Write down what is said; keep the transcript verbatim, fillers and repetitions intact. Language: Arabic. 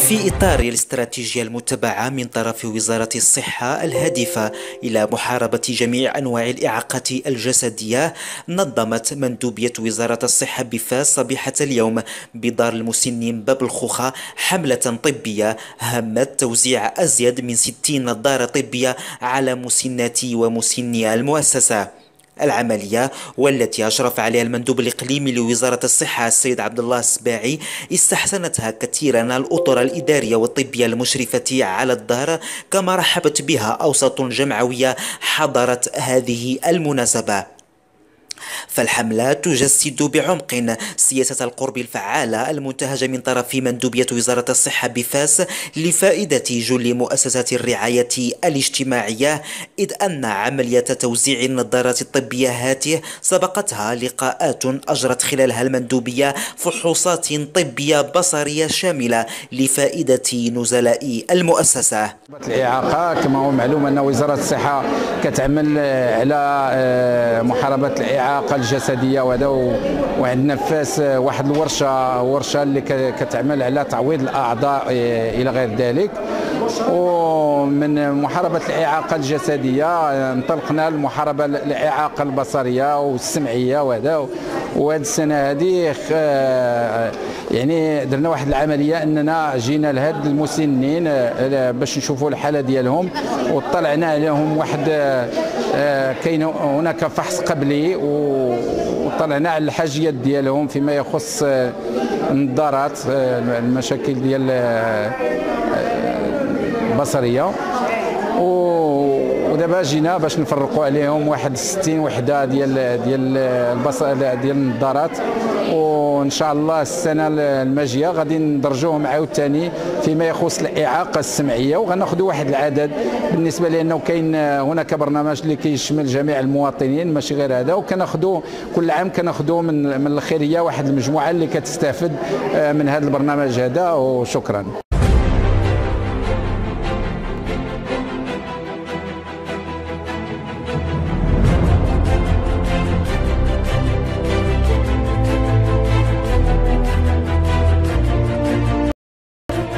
في إطار الاستراتيجية المتبعة من طرف وزارة الصحة الهادفة إلى محاربة جميع أنواع الإعاقات الجسدية، نظمت مندوبية وزارة الصحة بفاس صبيحة اليوم بدار المسنين باب الخوخة حملة طبية هامت توزيع أزيد من ستين نظارة طبية على مسناتي ومسني المؤسسة. العملية والتي أشرف عليها المندوب الإقليمي لوزارة الصحة السيد عبد الله السباعي استحسنتها كثيرا الأطر الإدارية والطبية المشرفة على الدار، كما رحبت بها أوساط جمعوية حضرت هذه المناسبة. فالحملة تجسد بعمق سياسة القرب الفعالة المنتهجة من طرف مندوبية وزارة الصحة بفاس لفائدة جل مؤسسات الرعاية الاجتماعية، إذ أن عملية توزيع النظارات الطبية هاته سبقتها لقاءات أجرت خلالها المندوبية فحوصات طبية بصرية شاملة لفائدة نزلاء المؤسسة. الإعاقة كما هو معلوم أن وزارة الصحة كتعمل على محاربة الإعاقة الجسدية، وهذا وعندنا فاس واحد الورشة ورشة اللي كتعمل على تعويض الأعضاء إلى غير ذلك. ومن محاربة الإعاقة الجسدية انطلقنا لمحاربة الإعاقة البصرية والسمعية، وهذا وهذه السنة هذه يعني درنا واحد العملية أننا جينا لهاد المسنين باش نشوفوا الحالة ديالهم، وطلعنا عليهم واحد كاين هناك فحص قبلي وطلعنا على الحاجيات ديالهم فيما يخص النظارات، المشاكل ديال البصرية. ودابا جينا باش نفرقوا عليهم واحد ستين وحده ديال ديال البصر ديال النظارات، وان شاء الله السنه الماجيه غادي ندرجوهم عاوتاني فيما يخص الاعاقه السمعيه، وغناخذوا واحد العدد بالنسبه لانه كاين هناك برنامج اللي كيشمل جميع المواطنين ماشي غير هذا، وكناخذوا كل عام كناخذوا من من الخيريه واحد المجموعه اللي كتستافد من هذا البرنامج هذا. وشكرا.